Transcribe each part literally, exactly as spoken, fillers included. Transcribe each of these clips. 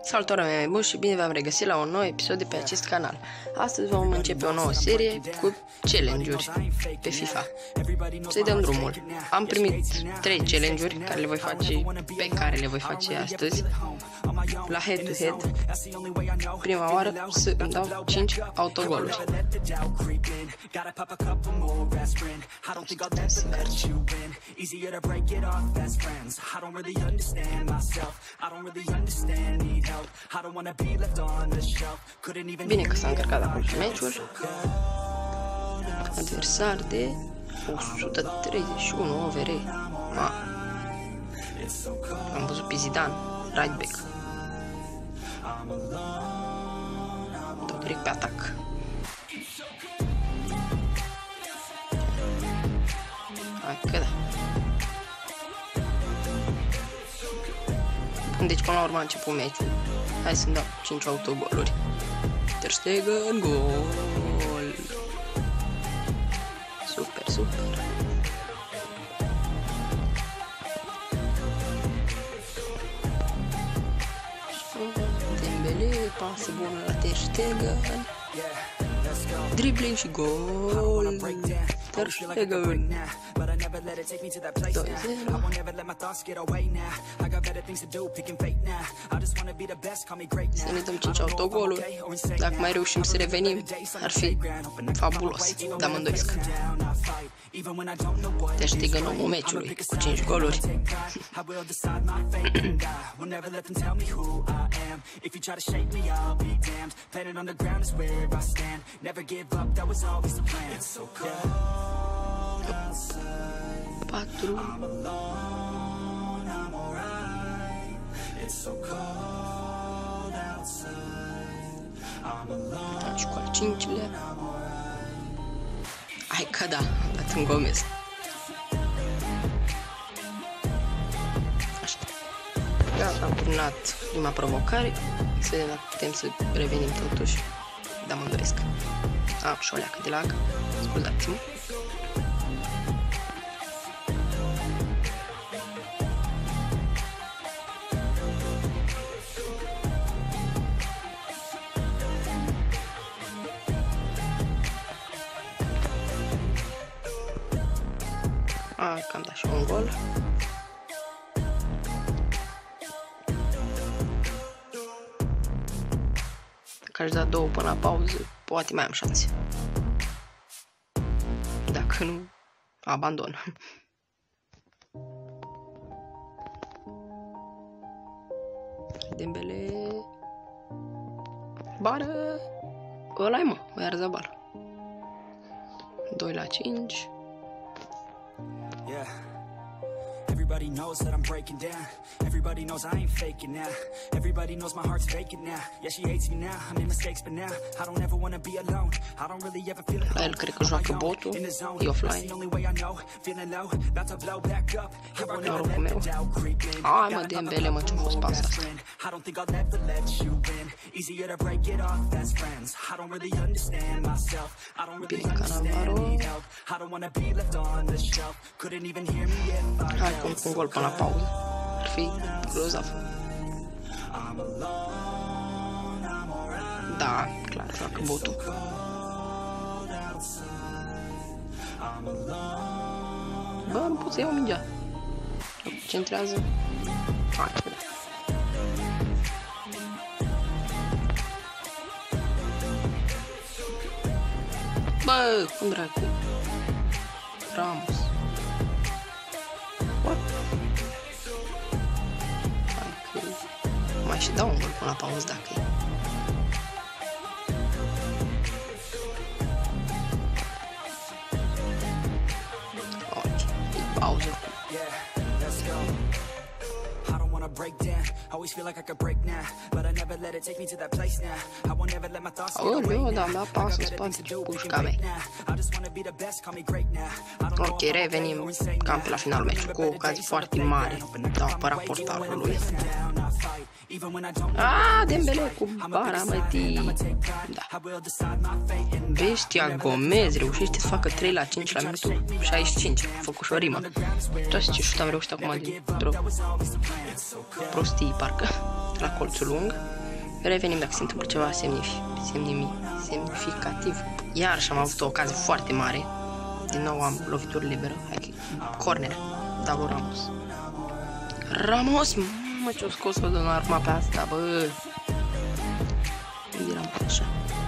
Salutare, mai buni și bine v-am regăsit la un nou episod de pe acest canal. Astăzi vom începe o nouă serie cu challenge-uri pe FIFA. Să-i dăm drumul. Am primit trei challenge-uri care le voi face, pe care le voi face astăzi. La head-to-head, prima oară să îmi dau cinci autogoluri. Bine că s-a încărcat acum și meciul. Adversar de o sută treizeci și unu over. Ma. Am văzut pe Zidane, right back. Dau direct pe atac. Hai că da. Deci până la urmă a început meciul. Hai să-mi dau cinci autogoluri. Ter Stegen, gol! Super, super! Dembele, pasă bună la Ter Stegen. Dribbling și gol! Ter Stegen! doi zero. Să ne dăm cinci autogoluri. Dacă mai reușim să revenim, ar fi fabulos, dar mă îndoiesc. Ter Stegen omul meciului cu cinci goluri. patru. Și cu al cincilea. Hai că da, am dat în Gomez. Așa. Gata, am terminat prima provocare. Să vedem dacă putem să revenim totuși. Dar mă îndoiesc. Am și o leacă de lag. Scuzați-mă. Ah, că am dat și un gol. Dacă aș da două până la pauză, poate mai am șanse. Dacă nu, abandon. Dembele. Bară. Ăla-i, mă, o Oyarzabal. doi la cinci. Yeah, everybody knows that I'm breaking down. Everybody knows I ain't faking now. Everybody knows my heart's vacant now. Yeah, she hates me now. I made mistakes, but now I don't ever wanna be alone. I don't really ever feel it. La el cred că joacă botul. E offline. Norocul meu. Ai, mă, Dembele, mă, ce-a fost pasa asta. Bine, Cannavaro. Hai cu un gol până la pauză. Ar fi grozav. Da, clar, joacă botul. Bă, nu pot să iau mingea. Centrează. Hai, că da. Bă, cum dracu? Ramos. What? Hai că... Mai și dau un gol până la pauză dacă e. Ok, e pauză. Aoleu, da, mi-a pas în spate pușca mea. Ok, revenim cam pe la finalul meciului cu o ocazie foarte mare, dar pe raportarul lui. Ah, Dembele cu bara, mătii. Da. Bestia Gomez reușește să facă trei la cinci la minutul șaizeci și cinci. A făcut și o rimă. Uitați ce șut am reușit acum dintr-o prostii, parcă. La colțul lung. Revenim dacă se întâmplă ceva semnific, semnific, semnificativ. Iarăși am avut o ocazie foarte mare. Din nou am lovitură liberă. Hai, corner. Da, lui Ramos. Ramos! Mă, ce-o scos-o de arma pe asta, bă! Unde eram pe așa?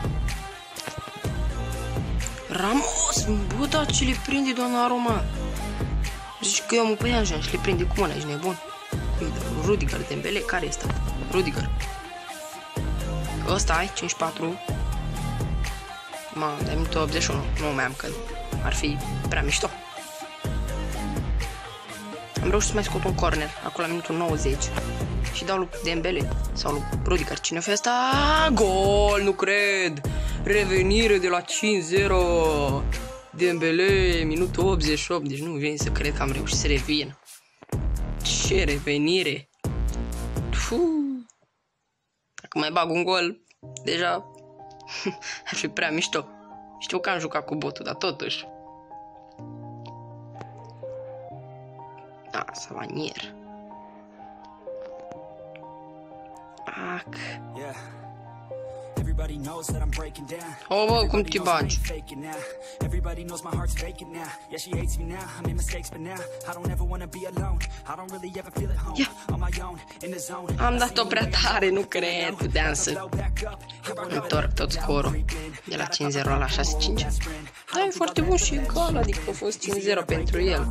Ramos! Bă, da, ce le prinde Donnarumma? Zici că eu am pe ea și le prinde cu mâna, ești nebun? Cui, Rudiger, Dembele, care este? Rudiger. Ăsta ai, cinci patru. Mă, de minutul optzeci și unu. Nu mai am, că ar fi prea mișto. Am reușit să mai scot un corner, acolo la minutul nouăzeci. Și dau lui Dembele sau lui Rudiger. Cine fi asta? Gol, nu cred! Revenire de la cinci zero. Dembele, minutul optzeci și opt. Deci nu vine să cred că am reușit să revin. Ce revenire! Fuuu! Dacă mai bag un gol, deja ar fi prea mișto. Știu că am jucat cu botul, dar totuși. Da, Savanier. Ac. Oh, bă, cum te bagi? Am dat-o prea tare, nu cred. Puteam să întorc tot scorul de la cinci zero la șase cinci. Da, e foarte bun și egal, adică a fost cinci zero pentru el.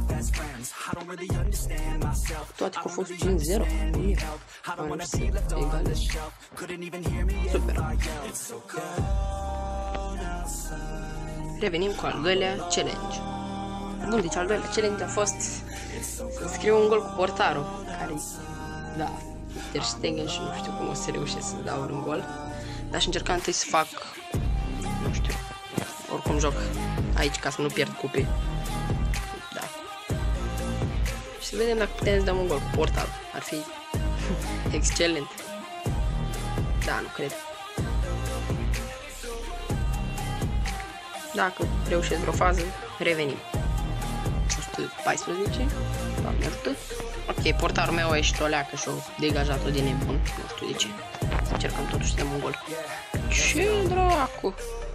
Toate că a fost cinci zero. Super. Revenim cu al doilea challenge. Bun, deci al doilea challenge a fost să scriu un gol cu portarul, care, da, Ter Stegen, și nu știu cum o să reușesc să dau un gol. Dar și încercam întâi să fac, nu știu, oricum joc aici ca să nu pierd cupe. Da. Și să vedem dacă putem să dăm un gol cu portarul. Ar fi excelent. Da, nu cred. Dacă reușesc vreo fază, revenim. o sută paisprezece. Doamne ajută. Ok, portarul meu a ieșit o leacă și-o degajat-o de nebun. Nu știu de ce. Să încercăm totuși să dăm un gol. Ce dracu?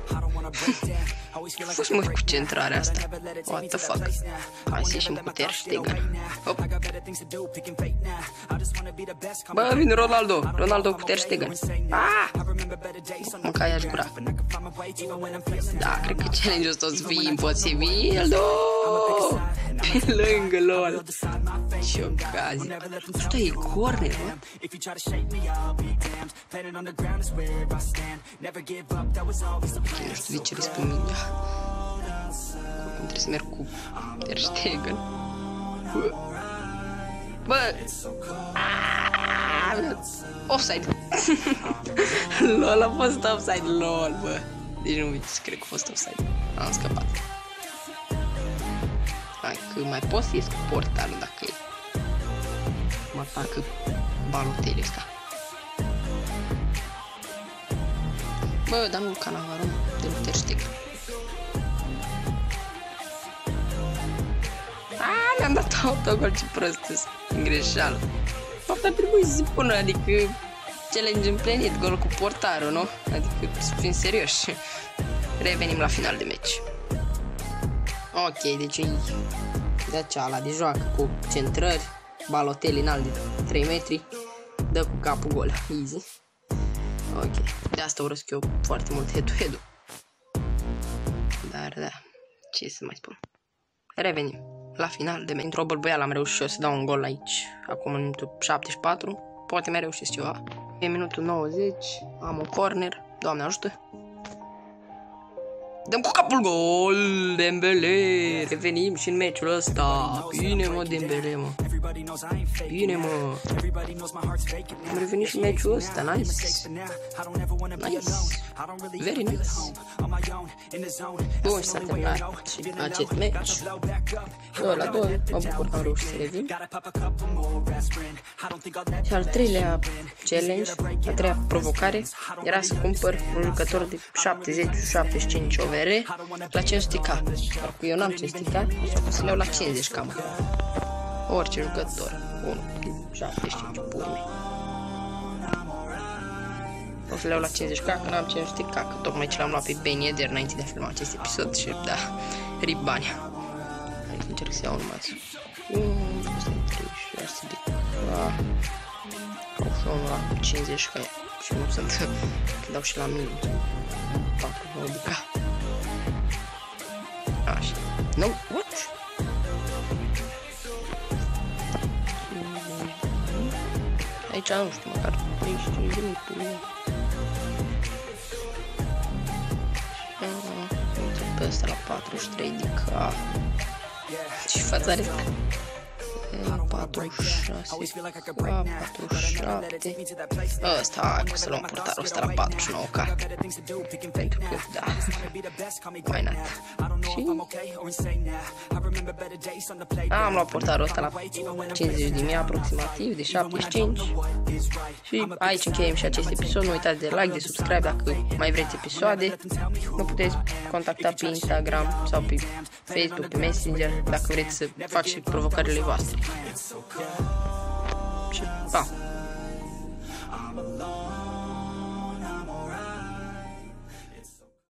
A fost mă cu centrarea asta. What the fuck? Hai să ieșim cu Ter Stegen. Hop. Bă, vine Ronaldo. Ronaldo cu Ter Stegen. Ah! Mânca i-aș gura. Da, cred că challenge-ul ăsta o să fie imposibil. No! Pe lângă lol. Ce ocazie. Asta e corner, bă. Nu știu de ce răspund mingea. Cum trebuie să merg cu Ter Stegen. Bă! Offside. Lol, a fost offside, lol, bă. Deci nu uite să cred că a fost offside. Am scăpat. Hai că mai pot să ies cu portarul dacă e. Mă atacă Balotelli ăsta. Bă, dar nu Cannavaro, de nu Ter Stegen. Aaaa, mi-am dat autogol, ce prost, în greșeală. Fapt ar trebui să se pună, adică challenge împlinit, gol cu portarul, nu? Adică să fim serioși. Revenim la final de meci. Ok, deci e de ceala de joacă cu centrări, Balotelli înalt de trei metri, dă cu capul gol, easy. Ok, de asta urăsc eu foarte mult head-to-head-ul. Dar da, ce să mai spun. Revenim la final de meci. Într-o bălbăială am reușit eu să dau un gol aici. Acum în minutul șaptezeci și patru. Poate mai reușesc ceva. E minutul nouăzeci. Am un corner. Doamne ajută. Dăm cu capul gol. Dembele. Revenim și în meciul ăsta. Bine mă, Dembele, mă. Bine mă. Am revenit și în meciul ăsta. Nice. Nice. Very nice. Bun, și s-a terminat acest meci. doi la doi. Mă bucur că am reușit să revin. Și al treilea challenge, a treia provocare, era să cumpăr un jucător de șaptezeci șaptezeci și cinci O V R la cinci sute K. Dar cu eu n-am cinci sute K, așa că să le iau la cincizeci K. Orice jucător. unu, șaptezeci și cinci, pur mei. O să le iau la cincizeci K, că n-am cincizeci K, că tocmai ce l-am luat pe Ben Yedder înainte de a filma acest episod și da, rip bani. Hai să încerc să iau numai să... Asta e treizeci și șase de K. Au și unul la cincizeci K și nu sunt, că dau și la minim. patruzeci și nouă de K. Așa. No, what? Aici nu știu, măcar treizeci și cinci de mii. Pe ăsta la patruzeci și trei de K. Ce față are? patruzeci și șase, patruzeci și șapte. Ăsta, hai că să luăm portarul ăsta la patruzeci și nouă K. Pentru că, da, mai not. Și am luat portarul ăsta la cincizeci de mii aproximativ, de șaptezeci și cinci. Și aici încheiem și acest episod. Nu uitați de like, de subscribe dacă mai vreți episoade. Mă puteți contacta pe Instagram sau pe Facebook, pe Messenger, dacă vreți să fac și provocările voastre. Și pa!